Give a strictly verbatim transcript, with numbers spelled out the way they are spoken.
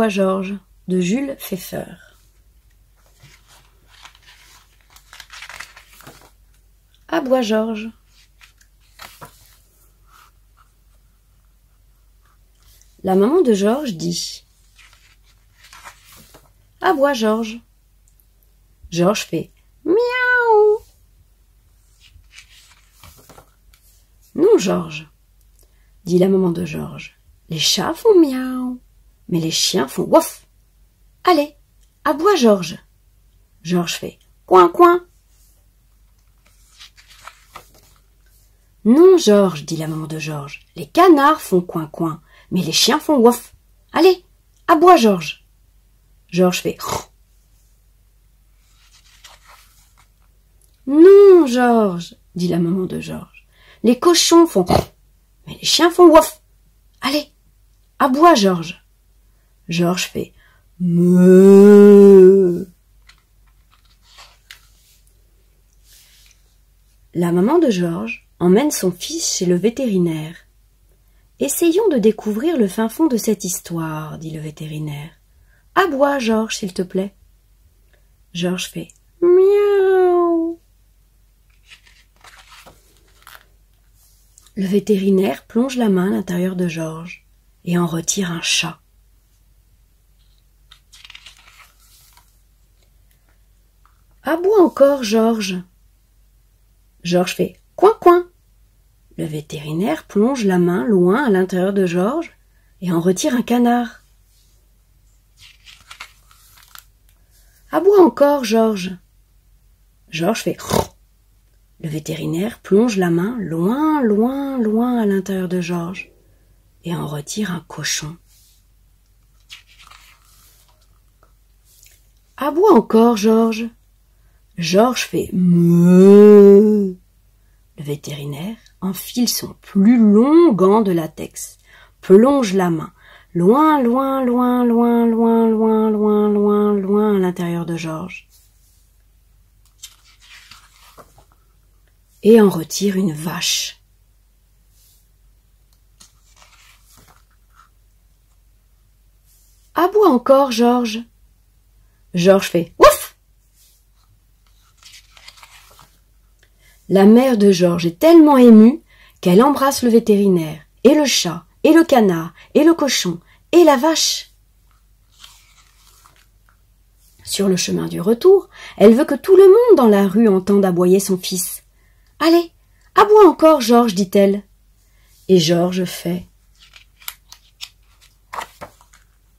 Aboie Georges de Jules Pfeffer. Aboie Georges. La maman de Georges dit: Aboie Georges. Georges fait miaou. Non, Georges, dit la maman de Georges. Les chats font miaou, mais les chiens font wouf. Allez, aboie Georges. Georges fait coin coin. Non, Georges, dit la maman de Georges. Les canards font coin coin, mais les chiens font wouf. Allez, aboie Georges. Georges fait non, Georges, dit la maman de Georges. Les cochons font mais les chiens font wouf. Allez, aboie Georges. Georges fait meuh. La maman de Georges emmène son fils chez le vétérinaire. Essayons de découvrir le fin fond de cette histoire, dit le vétérinaire. Aboie, Georges, s'il te plaît. Georges fait miaou. Le vétérinaire plonge la main à l'intérieur de Georges et en retire un chat. Aboie encore, Georges. Georges fait coin coin. Le vétérinaire plonge la main loin à l'intérieur de Georges et en retire un canard. Aboie encore, Georges. Georges fait le vétérinaire plonge la main loin, loin, loin à l'intérieur de Georges et en retire un cochon. Aboie encore, Georges. Georges fait meuh. Le vétérinaire enfile son plus long gant de latex, plonge la main loin, loin, loin, loin, loin, loin, loin, loin, loin à l'intérieur de Georges et en retire une vache. Aboie encore, Georges. Georges fait ouf. La mère de Georges est tellement émue qu'elle embrasse le vétérinaire, et le chat, et le canard, et le cochon, et la vache. Sur le chemin du retour, elle veut que tout le monde dans la rue entende aboyer son fils. « Allez, aboie encore, Georges, dit-elle. » Et Georges fait « Bonjour !»